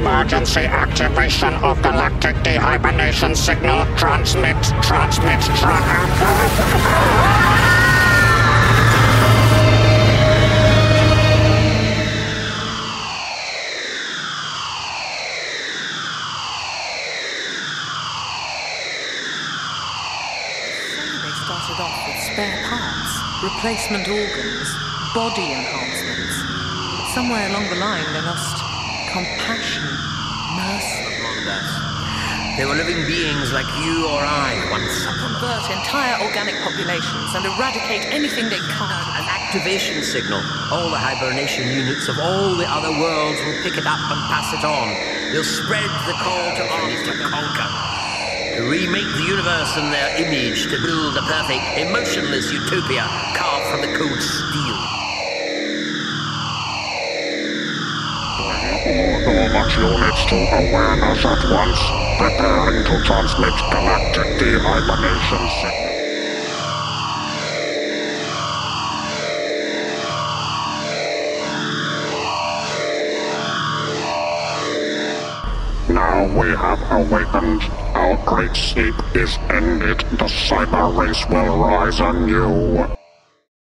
Emergency activation of galactic de-hibernation signal. Transmit. Started off with spare parts, replacement organs, body enhancements. But somewhere along the line they lost compassion, mercy. They were living beings like you or I once. Convert entire organic populations and eradicate anything they can't. An activation signal. All the hibernation units of all the other worlds will pick it up and pass it on. They'll spread the call to arms to conquer. To remake the universe in their image, to build a perfect, emotionless utopia carved from the cold steel. All much units to awareness at once, preparing to transmit galactic de-hibernation signal. Now we have awakened. Our great sleep is ended. The cyber race will rise anew.